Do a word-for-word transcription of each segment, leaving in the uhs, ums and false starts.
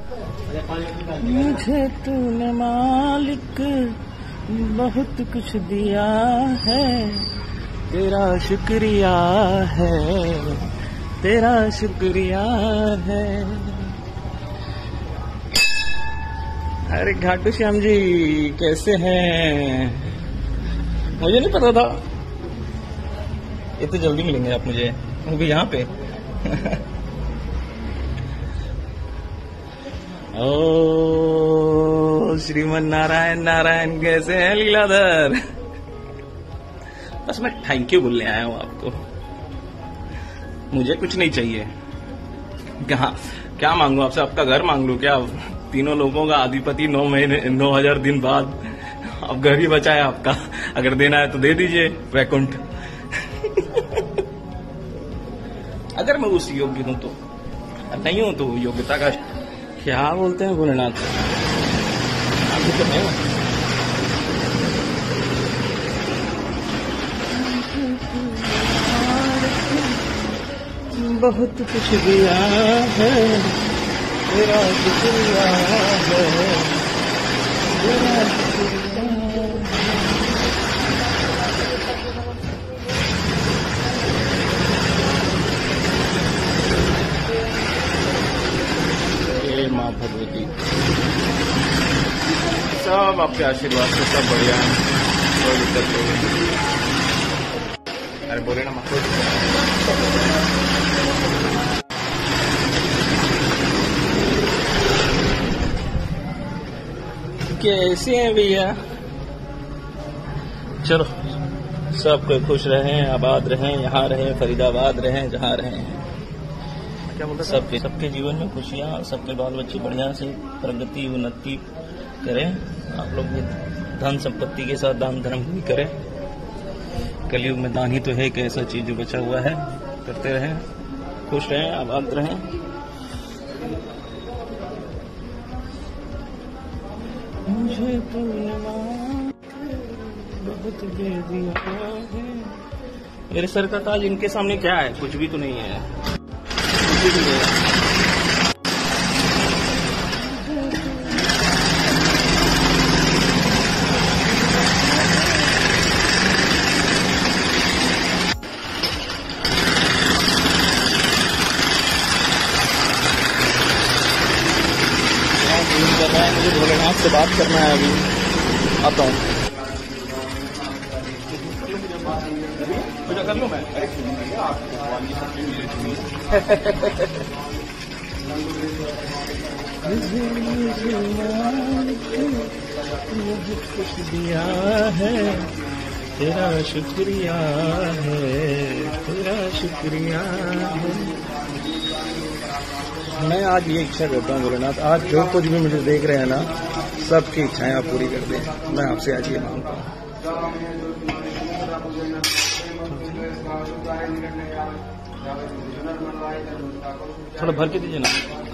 मुझे तूने मालिक बहुत कुछ दिया है, तेरा शुक्रिया है, तेरा शुक्रिया है। अरे घाटू श्याम जी कैसे हैं? मुझे नहीं पता था, इतने जल्दी मिलेंगे आप मुझे, वो भी यहाँ पे। ओ श्रीमन नारायण नारायण कैसे हैं लीलाधर? बस मैं थैंक यू बोलने आया हूँ आपको, मुझे कुछ नहीं चाहिए। क्या क्या मांगू आपसे? आपका घर मांग लूं क्या? तीनों लोगों का अधिपति नौ महीने नौ हजार दिन बाद अब घर ही बचा है आपका, अगर देना है तो दे दीजिए वैकुंठ। अगर मैं उस योग्य हूं तो, नहीं हूं तो योग्यता का क्या बोलते हैं भोलेनाथ, अभी तो नहीं। बहुत कुछ दिया है, तेरा शुक्रिया है, तेरा शुक्रिया। हे माँ भगवती, सब आपके आशीर्वाद से सब बढ़िया है, कोई दिक्कत नहीं। अरे बोले ना माँ, कैसे हैं भैया? चलो सब कोई खुश रहें, आबाद रहें, यहाँ रहें, फरीदाबाद रहें, जहाँ रहें। क्या बोलते हैं? सबके सबके जीवन में खुशियाँ, सबके बाल बच्चे बढ़िया से प्रगति उन्नति करें। आप लोग भी धन संपत्ति के साथ दान धर्म भी करें। कलयुग में दान ही तो है एक ऐसा चीज जो बचा हुआ है, करते रहें, खुश रहें, आबाद रहें। मुझे तो बहुत दे दिया है। मेरे सर का ताज इनके सामने क्या है? कुछ भी तो नहीं है, कुछ भी नहीं है। मुझे भोलेनाथ से बात करना है, अभी आता हूँ। कर लूँ मैं? कुछ दिया है, तेरा शुक्रिया है, तेरा शुक्रिया है। मैं आज ये इच्छा करता हूँ भोलेनाथ, आज जो कुछ भी मुझे देख रहे हैं ना, सबकी इच्छाएं आप पूरी कर दें। मैं आपसे आज ये मांगता हूँ। थोड़ा भर के दीजिए ना।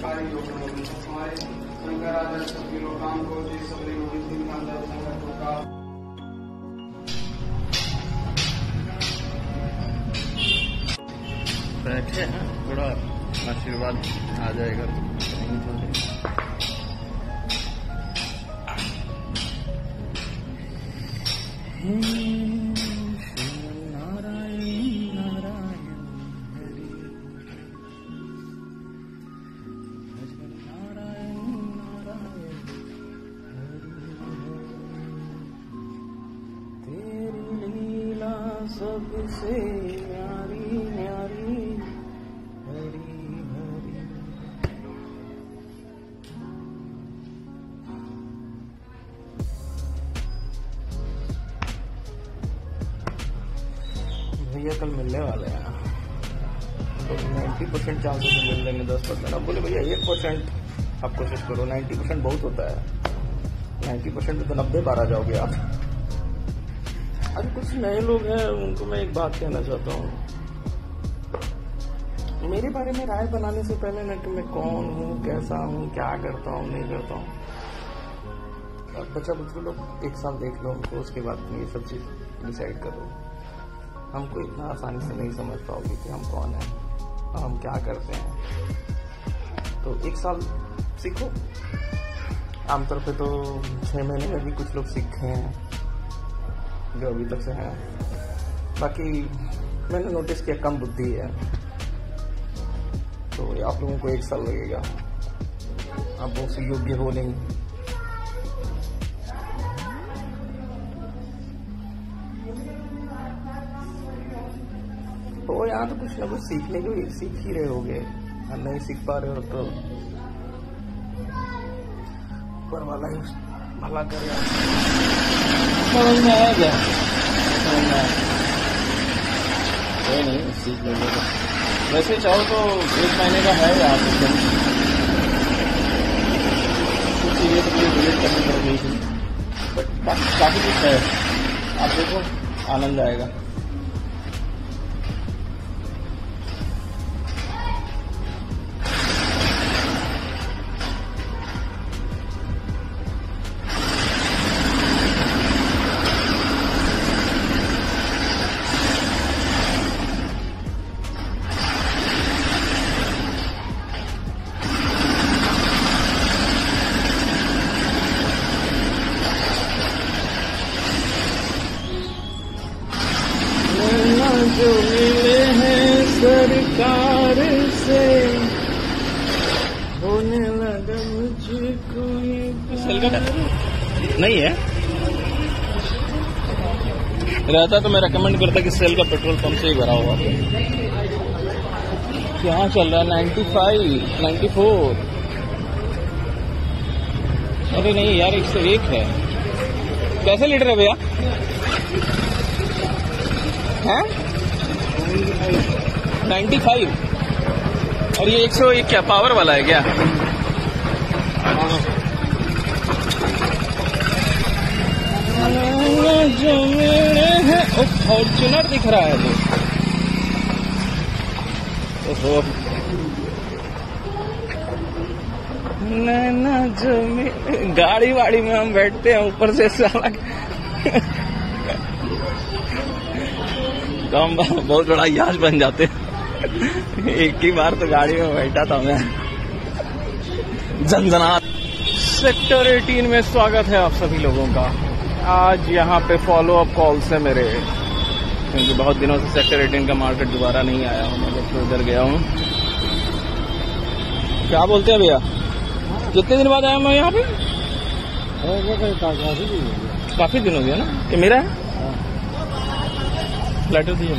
बैठे हैं, थोड़ा आशीर्वाद आ जाएगा तो। नारायण नारायण हरि, नारायण नारायण हरि। तेरी लीला सबसे न्यारी न्यारी, हरि हरि। भैया कल मिलने वाले हैं, तो नाइन्टी परसेंट चांसेस है मिल लेंगे, दस परसेंट। अब बोले भैया एक परसेंट आप कोशिश करो, नाइन्टी परसेंट बहुत होता है, नाइन्टी परसेंट तो नब्बे बार आ जाओगे आप। अभी कुछ नए लोग हैं, उनको मैं एक बात कहना चाहता हूँ। मेरे बारे में राय बनाने से पहले ना कि मैं कौन हूँ, कैसा हूँ, क्या करता हूँ, नहीं करता हूँ, अब बच्चा बुच्चे लोग एक साल देख लो हमको, उसके बाद तुम ये सब चीज डिसाइड करो। हमको इतना आसानी से नहीं समझ पाओगे कि हम कौन हैं और हम क्या करते हैं। तो एक साल सीखो। आमतौर पे तो छह महीने में भी कुछ लोग सीखे हैं जो अभी तक से हैं, बाकी मैंने नोटिस किया कम बुद्धि है, तो आप लोगों को एक साल लगेगा, आप बहुत से योग्य हो नहीं। तो यहाँ तो कुछ ना कुछ सीखने को सीख ही रहे होगे, नहीं सीख पा रहे हो तो ऊपर वाला ही भला कर। समझ में आया क्या? समझ में आया? कोई नहीं, सीख लेंगे। वैसे चाहो तो एक महीने का है यहाँ पे, कुछ चीजें तो मुझे विजिट करनी पड़ गई थी, बट बाकी काफी कुछ है, आप देखो आनंद आएगा। जो मिले हैं सरकार से होने लगा मुझको नहीं है रहता तो मैं रेकमेंड करता कि सेल का पेट्रोल पंप से ही भरा हुआ। क्या चल रहा है? Ninety five ninety four. अरे नहीं यार, एक सौ एक है। कैसे लीटर है भैया? हैं नाइन्टी फाइव, और ये एक सौ एक क्या पावर वाला है क्या? जो मेरे है फॉर्च्यूनर दिख रहा है तो नैना जो मेरे, गाड़ी वाड़ी में हम बैठते हैं ऊपर से साला तो हम बहुत बड़ा याश बन जाते हैं। एक ही बार तो गाड़ी में बैठा था मैं, जनजनात। सेक्टर अठारह में स्वागत है आप सभी लोगों का। आज यहाँ पे फॉलो अप कॉल्स है मेरे, क्योंकि बहुत दिनों से सेक्टर अठारह का मार्केट दोबारा नहीं आया हूँ, मैं तो उधर गया हूँ। क्या बोलते हैं भैया? कितने दिन बाद आया मैं यहाँ पे? काफी दिन हो गया ना। ये मेरा है, लेटर दिए।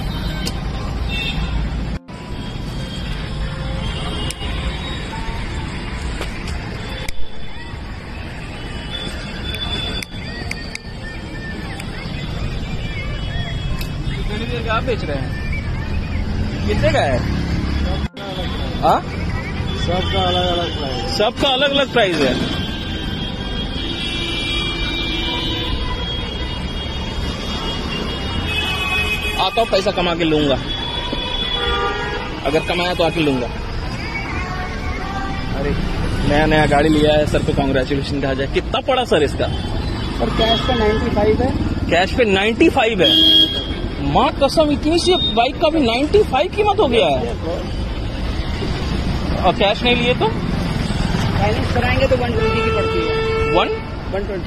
क्या बेच रहे हैं? कितने का है? हाँ, सबका अलग अलग प्राइस। सबका अलग अलग प्राइस है। आता हूँ, पैसा कमा के लूंगा, अगर कमाया तो आके लूंगा। अरे नया नया गाड़ी लिया है, सर को कांग्रेचुलेशन कहा जाए। कितना पड़ा सर इसका? सर कैश पे नाइन्टी फाइव है। कैश पे नाइन्टी फाइव है? माँ कसम, इतनी सी बाइक का भी नाइन्टी फाइव कीमत हो गया है। और कैश नहीं लिए तो फाइनेंस कराएंगे तो वन ट्वेंटी की पड़ती है। वन वन ट्वेंटी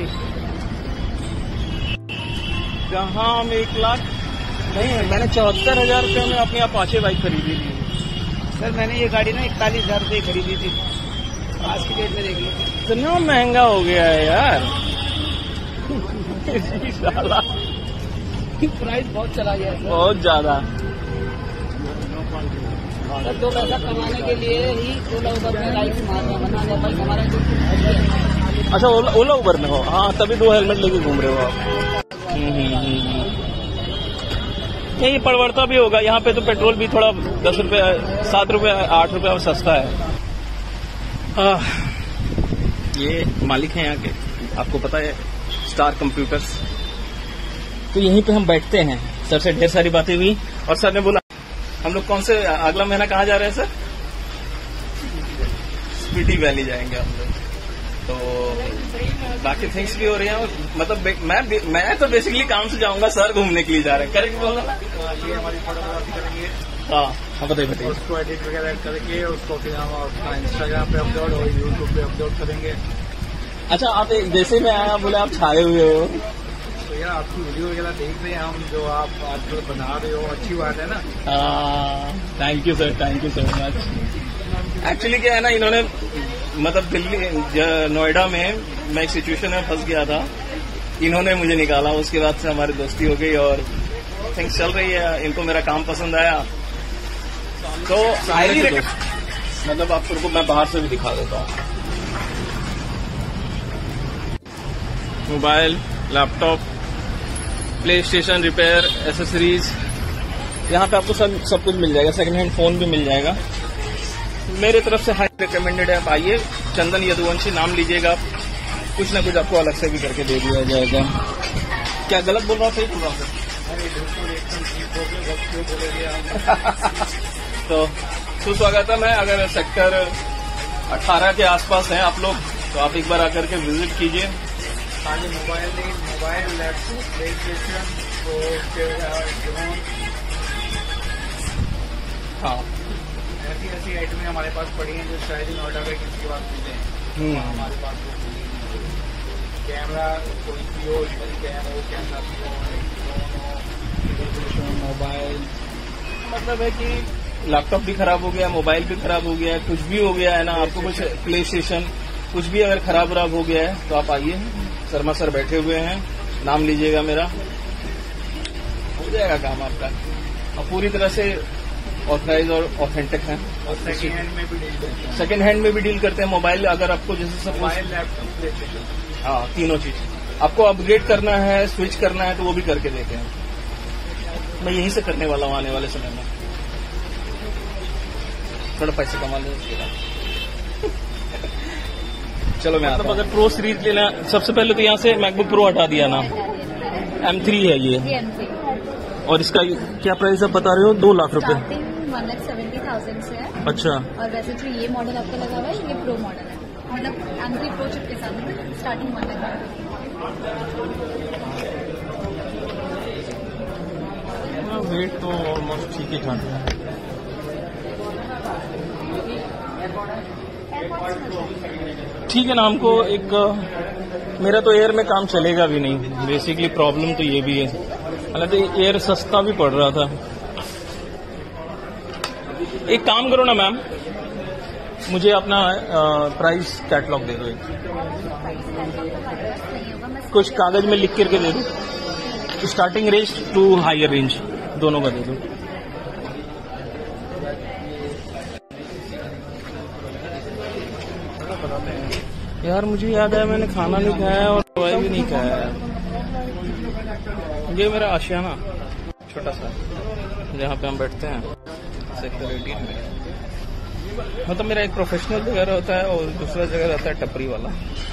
जहाँ हम एक लाख नहीं, मैंने चौहत्तर हजार रुपये में अपनी अपाचे बाइक खरीदी थी। सर मैंने ये गाड़ी ना इकतालीस हजार रुपये खरीदी थी, आज की डेट में देख लो इतना महंगा हो गया है यार। साला प्राइस बहुत चला गया है, बहुत ज्यादा। सर दो पैसा कमाने के लिए ही ओला उबर में लाइफ मारना बनाने भाई हमारा। अच्छा, ओला ओला उबर में हो? हाँ, तभी दो हेलमेट लेके घूम रहे हो आप। ये परिवर्तन भी होगा यहाँ पे, तो पेट्रोल भी थोड़ा दस रुपये सात रुपये आठ रुपये और सस्ता है। आ, ये मालिक हैं यहाँ के, आपको पता है, स्टार कंप्यूटर्स। तो यहीं पे हम बैठते हैं। सर से ढेर सारी बातें हुई और सर ने बोला हम लोग कौन से अगला महीना कहाँ जा रहे हैं सर? स्पीति वैली जाएंगे हम लोग। तो बाकी थिंग्स भी हो रही हैं, मतलब मैं मैं तो बेसिकली काम से जाऊंगा, सर घूमने के लिए जा रहे हैं। करेक्ट बोलना? हाँ, हाँ बताइए बताइए। उसको एडिट वगैरह करके उसको फिर हम अपना इंस्टाग्राम पे अपलोड और यूट्यूब पे अपलोड करेंगे। अच्छा, आप एक- जैसे मैं आया बोले आप छाए हुए हो, तो यार आपकी वीडियो वगैरह देख रहे हैं हम, जो आप आजकल बना रहे हो, अच्छी बात है ना। Thank you sir, thank you so much. Actually क्या है ना, इन्होंने मतलब दिल्ली ज- नोएडा में मैं एक सिचुएशन में फंस गया था, इन्होंने मुझे निकाला, उसके बाद से हमारी दोस्ती हो गई और थिंग्स चल रही है। इनको मेरा काम पसंद आया तो Highly मेरे दोस्त- मतलब आपको मैं बाहर से भी दिखा देता हूँ। Mobile, laptop, PlayStation repair, accessories, यहाँ पे आपको सब सब कुछ मिल जाएगा। सेकंड हैंड फोन भी मिल जाएगा। मेरे तरफ से हाई रिकमेंडेड है, आप आइए, चंदन यदुवंशी नाम लीजिएगा, कुछ ना कुछ आपको अलग से भी करके दे दिया जाएगा। क्या गलत बोल रहा हूँ, सही बोल रहा हूँ? तो सुस्वागतम है। अगर सेक्टर अठारह के आसपास हैं आप लोग तो आप एक बार आकर के विजिट कीजिए। खाली मोबाइल नहीं, mobile, laptop, PlayStation, drone, हाँ, ऐसी ऐसी आइटमें हमारे पास पड़ी हैं जो शायद ही नोएडा में किसी के पास मिलते हैं। हम्म। हमारे पास कैमरा, कोई भी हो, कैमरा हो, कैमरा भी हो, ड्रोन हो, मोबाइल, मतलब है कि लैपटॉप भी खराब हो गया, मोबाइल भी खराब हो गया, कुछ भी हो गया है ना, आपको कुछ प्ले स्टेशन कुछ भी अगर खराब खराब हो गया है तो आप आइए, शर्मा सर बैठे हुए हैं, नाम लीजिएगा मेरा, हो जाएगा काम आपका। और पूरी तरह से ऑथराइज और ऑथेंटिक है। और सेकेंड हैंड में भी डील करते हैं। सेकेंड हैंड में भी डील करते हैं। मोबाइल अगर आपको जैसे सब मोबाइल, लैपटॉप, प्ले स्टेशन, हाँ, तीनों चीज आपको अपग्रेड करना है, स्विच करना है तो वो भी करके देते हैं। मैं यहीं से करने वाला हूँ आने वाले समय में, थोड़ा पैसे कमा लें उसके बाद। चलो मैं मतलब अगर प्रो सीरीज लेना, सबसे पहले तो यहाँ से मैकबुक प्रो हटा दिया ना, एम थ्री है ये, और इसका क्या प्राइस आप बता रहे हो? दो लाख रुपए वन लाख सेवेंटी थाउजेंड से है। अच्छा, और वैसे जो ये मॉडल आपका लगा हुआ है ये प्रो मॉडल है, मतलब एम थ्री प्रो चिप के साथ स्टार्टिंग वन लाख। वेट तो ऑलमोस्ट ठीक ही ठाक है। ठीक है ना, हमको एक मेरा तो एयर में काम चलेगा भी नहीं, बेसिकली प्रॉब्लम तो ये भी है। हालांकि एयर सस्ता भी पड़ रहा था। एक काम करो ना मैम, मुझे अपना प्राइस कैटलॉग दे दो, कुछ कागज में लिख करके दे दो, starting range to higher range दोनों का दे दो। यार मुझे याद है मैंने खाना नहीं खाया और दवाई भी नहीं खाया। ये मेरा आशियाना छोटा सा जहाँ पे हम बैठते हैं सेक्टर एटीन में। मतलब मेरा एक प्रोफेशनल जगह होता है और दूसरा जगह रहता है टपरी वाला।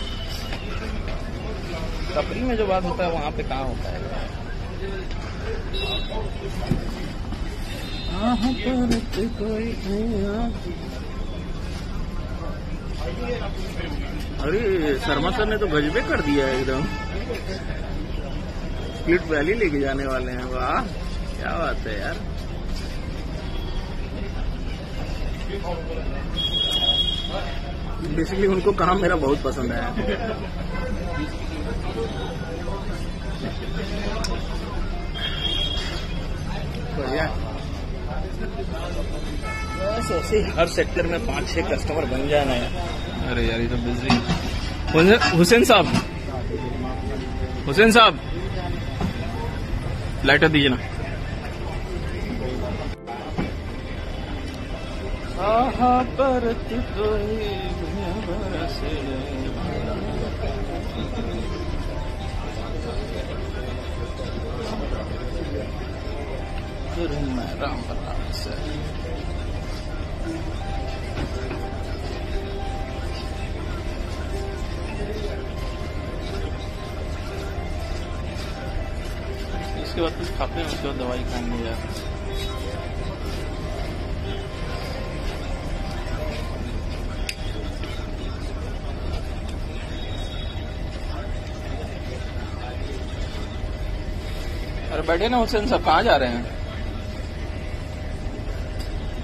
टपरी में जो बात होता है वहाँ पे कहाँ होता है। अरे शर्मा सर ने तो गजबे कर दिया है एकदम, स्प्लिट वैली लेके जाने वाले हैं। वाह क्या बात है यार। बेसिकली उनको काम मेरा बहुत पसंद आया। बढ़िया, बस ऐसे हर सेक्टर में पांच छह कस्टमर बन जाना है। अरे यार ये तो बिजली। हुसैन साहब, हुसैन साहब लाइटर दीजिए ना। आहा परत तो राम राम से उसके बाद कुछ खाते हैं, उसके बाद दवाई खाएंगे यार। अरे बैठे ना हुसैन साहब, कहाँ जा रहे हैं?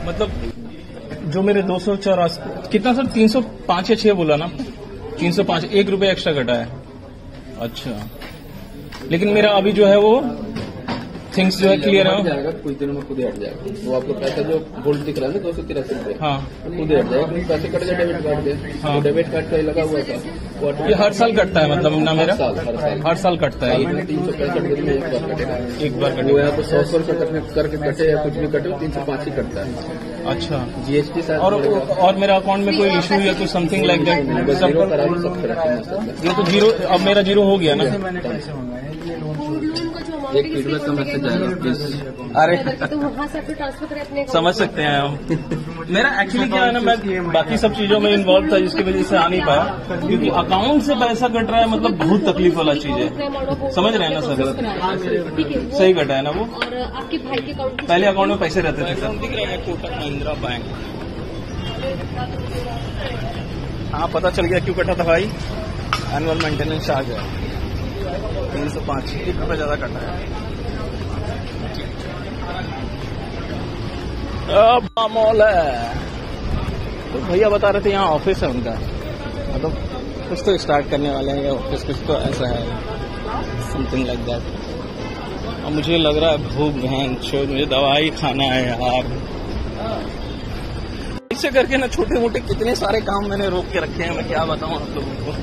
मतलब जो मेरे दो सौ चौरासी कितना सर तीन सौ पाँच या छह बोला ना, तीन सौ पाँच एक रुपये एक्स्ट्रा कटा है। अच्छा, लेकिन मेरा अभी जो है वो थिंग्स जो है क्लियर है, जाएगा कुछ दिनों में खुद ही हट जाएगा। वो आपको पैसा जो गोल्ड दिख रहा है ना दो सौ तिरासी रुपये, हाँ खुद ही हट जाएगा। पैसे कट गए डेबिट कार्ड के, हाँ। डेबिट कार्ड का ही लगा हुआ था वो ये हर साल कटता है मतलब ना मेरा? हर साल हर साल हर साल कटता है, तीन सौ पैंसठ दिन में एक बार कटेगा। एक बार वो कटेगा। यहाँ पे सौ सौ रुपये कटने करके कटे या कुछ भी कटे तीन सौ पाँच ही कटता है। अच्छा, जीएसटी साथ और और मेरा अकाउंट में कोई इशू या कुछ समथिंग लाइक दैट? जीरो करा भी सब करेक्ट। ये तो जीरो, अब मेरा जीरो हो गया ना। एक फीडबैक का मैसेज आएगा प्लीज। अरे तो वहाँ से आपको ट्रांसफर करें अपने समझ सकते हैं हम। मेरा एक्चुअली क्या है ना, मैं बाकी सब चीजों में इन्वॉल्व था जिसकी वजह से आ नहीं पाया, क्योंकि अकाउंट से पैसा कट रहा है मतलब बहुत तकलीफ वाला चीज है। समझ रहे हैं ना सर? ठीक है, सही कटा है ना वो? और आपके भाई के अकाउंट पहले अकाउंट में पैसे रहते थे सर। दिख रहे हैं कोटक महिंद्रा बैंक। हाँ, पता चल गया क्यों कटा था भाई। एनुअल मेंटेनेंस चार्ज है तीन सौ पाँच, एक रुपये ज्यादा कटा है। अब मॉल है तो भैया बता रहे थे यहाँ ऑफिस है उनका, मतलब कुछ तो स्टार्ट करने वाले हैं या ऑफिस, कुछ तो ऐसा है समथिंग लाइक दैट। और मुझे लग रहा है भूख बहन छोड़, मुझे दवाई खाना है यार। इससे करके ना छोटे मोटे कितने सारे काम मैंने रोक के रखे हैं, मैं क्या बताऊं आप लोगों को।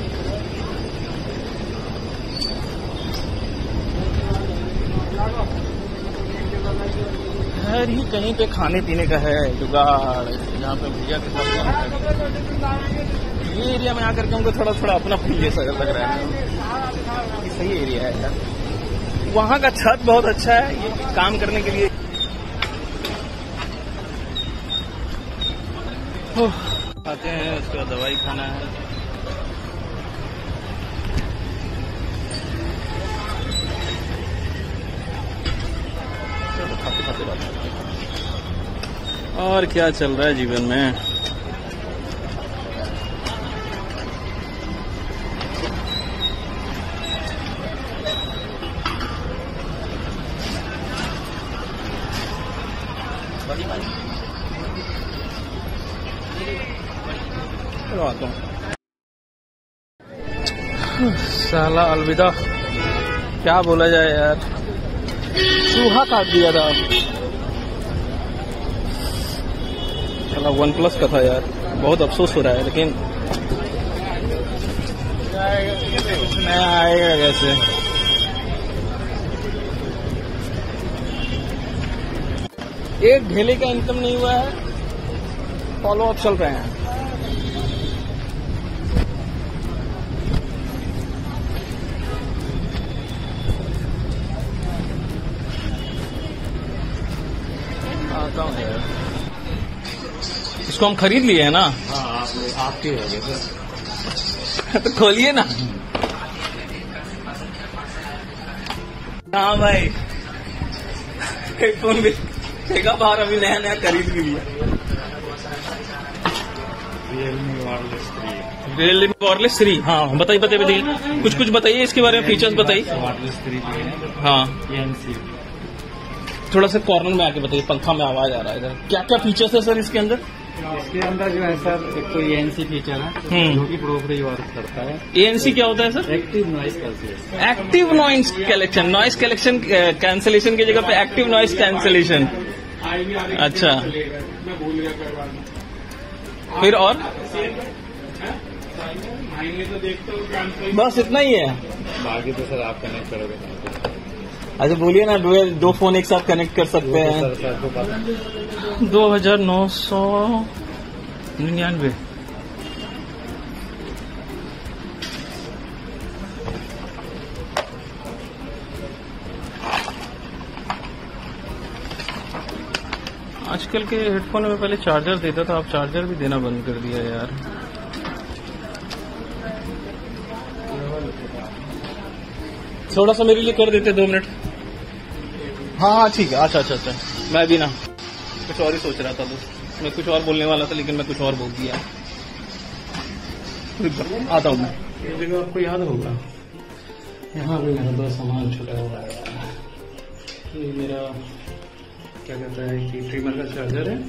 खैर ही कहीं पे खाने पीने का है जुगाड़, यहाँ पे भैया के साथ ये एरिया में आकर के हमको थोड़ा थोड़ा अपना फील जैसा लग रहा है। ये सही एरिया है यार। वहाँ का छत बहुत अच्छा है ये काम करने के लिए। आते हैं, उसके बाद दवाई खाना है। चलो खाते खाते बात करते हैं। और क्या चल रहा है जीवन में? चलो आता हूँ। साला अलविदा, क्या बोला जाए यार, चूहा काट दिया था। साला वन प्लस का था यार, बहुत अफसोस हो रहा है, लेकिन नया आएगा कैसे। एक ढेले का इनकम नहीं हुआ है, फॉलो अप चल रहे हैं। आता हूँ यार, इसको हम खरीद लिए है ना? हाँ, आप आपके हो गए सर। तो खोलिए ना। हाँ भाई, हेडफोन भी फेंका बाहर, अभी नया नया खरीद भी लिया। Realme wireless three. Realme wireless three, हाँ बताइए बताइए बताइए, कुछ कुछ बताइए इसके बारे में, फीचर्स बताइए। वायरलेस थ्री हाँ, एएनसी। थोड़ा सा कॉर्नर में आके बताइए, पंखा में आवाज आ रहा है इधर। क्या क्या फीचर्स है सर इसके अंदर? इसके अंदर जो है सर, एक तो एएनसी फीचर है जो कि प्रोग्रेस वर्क करता है। एएनसी क्या होता है sir? Active noise cancellation. Active noise cancellation, noise cancellation cancellation की जगह पे एक्टिव नॉइस कैंसलेशन। अच्छा, फिर और बस इतना ही है? बाकी तो सर आप कनेक्ट करोगे। अच्छा बोलिए ना, दो, दो फोन एक साथ कनेक्ट कर सकते हैं। दो हजार नौ सौ निन्यानवे। आजकल के हेडफोन में पहले चार्जर देता था, अब चार्जर भी देना बंद कर दिया यार। थोड़ा सा मेरे लिए कर देते, दो मिनट। हाँ हाँ ठीक है। अच्छा अच्छा अच्छा, मैं भी ना कुछ और ही सोच रहा था, तो मैं कुछ और बोलने वाला था, लेकिन मैं कुछ और बोल दिया। आता हूँ मैं। ये जगह आपको याद होगा, यहाँ भी मेरा दो सामान छुटा हुआ है। ये मेरा क्या कहता है कि ट्रिमर का चार्जर है।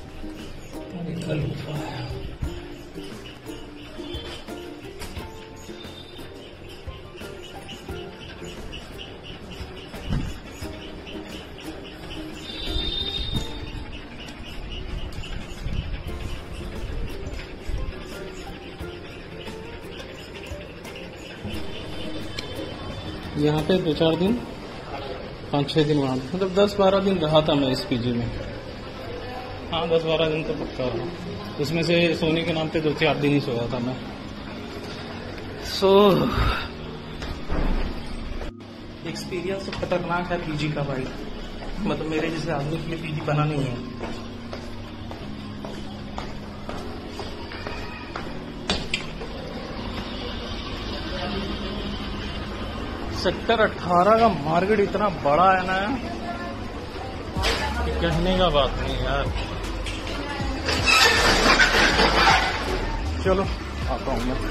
यहाँ पे दो चार दिन, पाँच छः दिन वहाँ, मतलब दस बारह दिन रहा था मैं इस पीजी में। हाँ दस बारह दिन तो पक्का रहा। उसमें से सोने के नाम पे दो चार दिन ही सोया था मैं। सो एक्सपीरियंस तो खतरनाक है पीजी का भाई, मतलब मेरे जैसे आदमी के लिए पीजी बना नहीं है। सेक्टर अठारह का मार्केट इतना बड़ा है ना कि कहने का बात नहीं यार। चलो आता हूँ मैं।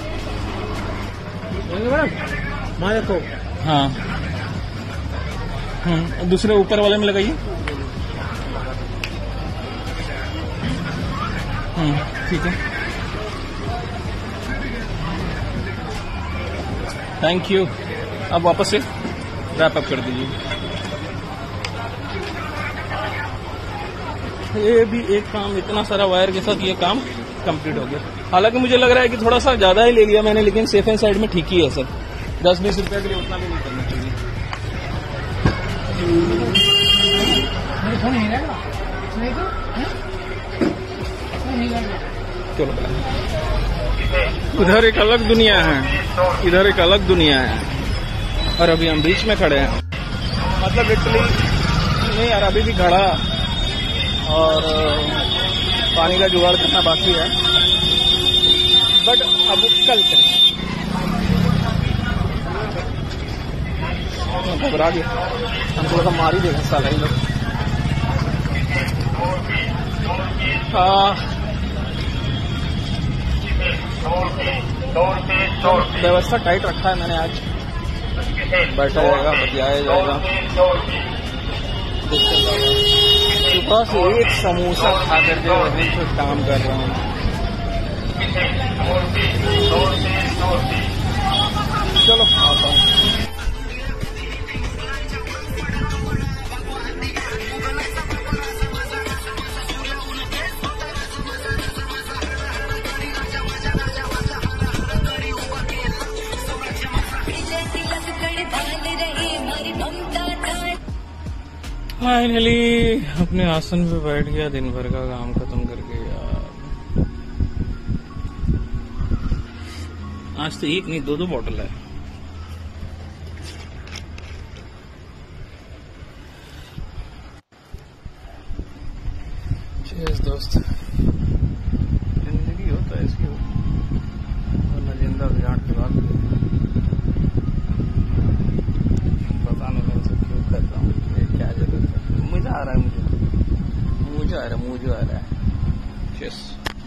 माया को हाँ हम्म दूसरे ऊपर वाले में लगाइए। हम्म ठीक है, थैंक यू। अब वापस से रैप अप कर दीजिए। ये भी एक काम, इतना सारा वायर के साथ ये काम कंप्लीट हो गया। हालांकि मुझे लग रहा है कि थोड़ा सा ज्यादा ही ले लिया मैंने, लेकिन सेफ एंड साइड में ठीक ही है सर। दस बीस रुपए के लिए उतना भी नहीं करना चाहिए। चलो उधर एक अलग दुनिया है, इधर एक अलग दुनिया है, और अभी हम बीच में खड़े हैं। मतलब लिटरली नहीं यार, अभी भी खड़ा और पानी का जुगाड़ करना बाकी है, बट अब कल करेंगे। घबरा गया, हम थोड़ा सा मार ही देगा साला ही लोग। व्यवस्था टाइट रखा है मैंने आज, बैठा जाएगा, बतियाया जाएगा। देखते हैं सुबह से एक समोसा खा करके वहीं से काम कर रहा हूँ। चलो आता हूँ। फाइनली अपने आसन पे बैठ गया, दिन भर का काम खत्म करके यार। आज तो एक नहीं दो दो बॉटल है। चीयर्स दोस्त, जिंदगी होता है इसकी, वरना जिंदा जाट के बाद पता नहीं मैं सब क्यों कर रहा हूँ, क्या जरूरत है। मुझे आ रहा है, मुझे मुझे आ रहा है मुझे आ रहा है चीयर्स।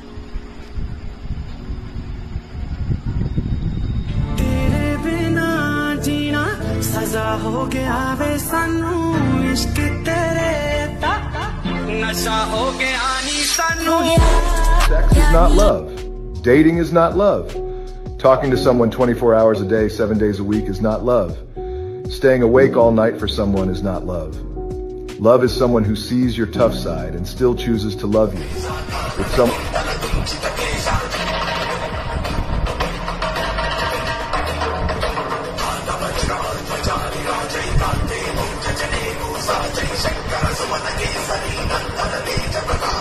तेरे बिना जीना सजा हो गया वे सानू, इश्क तेरे दा नशा हो गया नी सानू। Sex is not love. Dating is not love. Talking to someone twenty-four hours a day, seven days a week is not love. Staying awake all night for someone is not love. Love is someone who sees your tough side and still chooses to love you. It's some Shankara Sumanage Sari Nandana Deja Prakash